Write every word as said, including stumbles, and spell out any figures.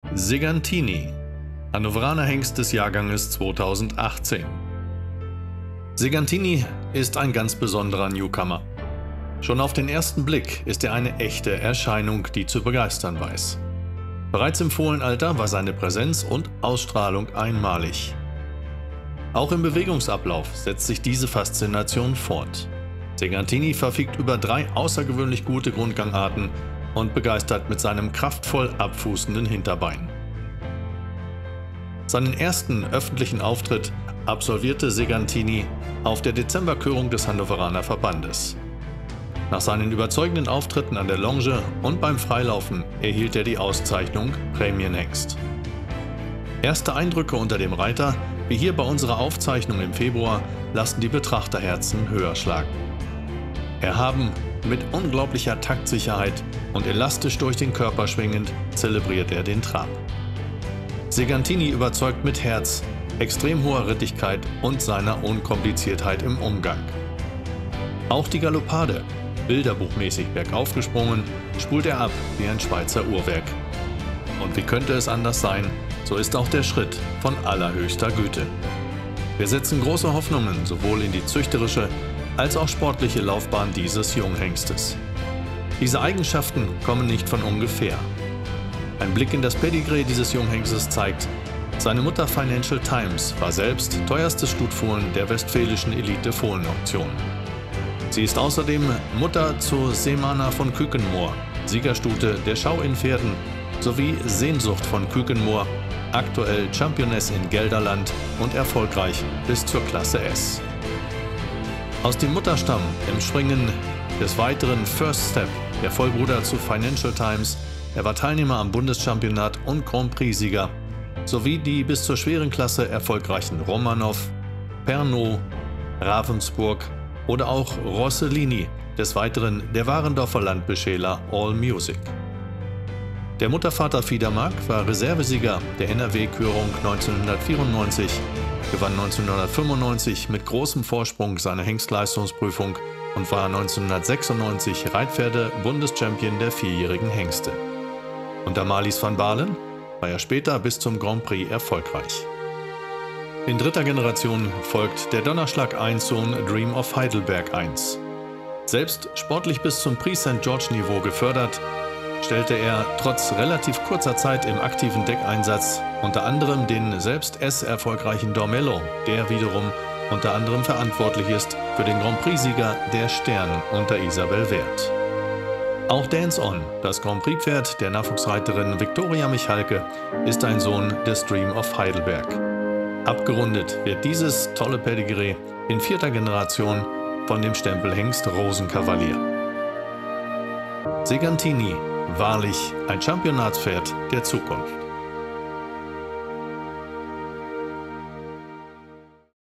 Segantini, Hannoveraner Hengst des Jahrganges zweitausendachtzehn. Segantini ist ein ganz besonderer Newcomer. Schon auf den ersten Blick ist er eine echte Erscheinung, die zu begeistern weiß. Bereits im Fohlenalter war seine Präsenz und Ausstrahlung einmalig. Auch im Bewegungsablauf setzt sich diese Faszination fort. Segantini verfügt über drei außergewöhnlich gute Grundgangarten und begeistert mit seinem kraftvoll abfußenden Hinterbein. Seinen ersten öffentlichen Auftritt absolvierte Segantini auf der Dezemberkörung des Hannoveraner Verbandes. Nach seinen überzeugenden Auftritten an der Longe und beim Freilaufen erhielt er die Auszeichnung Prämienhengst. Erste Eindrücke unter dem Reiter, wie hier bei unserer Aufzeichnung im Februar, lassen die Betrachterherzen höher schlagen. Erhaben, mit unglaublicher Taktsicherheit und elastisch durch den Körper schwingend, zelebriert er den Trab. Segantini überzeugt mit Herz, extrem hoher Rittigkeit und seiner Unkompliziertheit im Umgang. Auch die Galoppade, bilderbuchmäßig bergauf gesprungen, spult er ab wie ein Schweizer Uhrwerk. Und wie könnte es anders sein, so ist auch der Schritt von allerhöchster Güte. Wir setzen große Hoffnungen sowohl in die züchterische als auch sportliche Laufbahn dieses Junghengstes. Diese Eigenschaften kommen nicht von ungefähr. Ein Blick in das Pedigree dieses Junghengstes zeigt, seine Mutter Financial Times war selbst teuerstes Stutfohlen der westfälischen Elite-Fohlenauktion. Sie ist außerdem Mutter zu Semana von Kükenmoor, Siegerstute der Schau in Pferden, sowie Sehnsucht von Kükenmoor, aktuell Championess in Gelderland und erfolgreich bis zur Klasse S. Aus dem Mutterstamm entspringen des Weiteren First Step, der Vollbruder zu Financial Times. Er war Teilnehmer am Bundeschampionat und Grand Prix-Sieger, sowie die bis zur schweren Klasse erfolgreichen Romanov, Pernod, Ravensburg oder auch Rossellini, des Weiteren der Warendorfer Landbeschäler All Music. Der Muttervater Fiedermark war Reservesieger der N R W-Kürung neunzehnhundertvierundneunzig, gewann neunzehnhundertfünfundneunzig mit großem Vorsprung seine Hengstleistungsprüfung und war neunzehnhundertsechsundneunzig Reitpferde-Bundeschampion der vierjährigen Hengste. Unter Marlies van Baalen war er später bis zum Grand Prix erfolgreich. In dritter Generation folgt der Donnerschlag eins Sohn Dream of Heidelberg eins. Selbst sportlich bis zum Prix Sankt George-Niveau gefördert, stellte er trotz relativ kurzer Zeit im aktiven Deckeinsatz unter anderem den selbst S-erfolgreichen Dormello, der wiederum unter anderem verantwortlich ist für den Grand Prix-Sieger der Stern unter Isabel Wert. Auch Dance On, das Grand Prix-Pferd der Nachwuchsreiterin Viktoria Michalke, ist ein Sohn des Dream of Heidelberg. Abgerundet wird dieses tolle Pedigree in vierter Generation von dem Stempelhengst Rosenkavalier. Segantini, wahrlich ein Championatspferd der Zukunft.